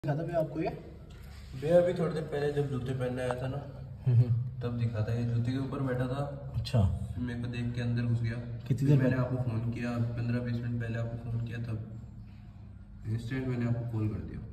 दिखा था भैया आपको ये भैया अभी थोड़ी देर पहले जब जूते पहनने आया था ना तब दिखा था। ये जूते के ऊपर बैठा था। अच्छा, मेरे को देख के अंदर घुस गया। कितनी देर मैंने आपको फ़ोन किया 15-20 मिनट पहले आपको फ़ोन किया, तब इंस्टेंट मैंने आपको कॉल कर दिया।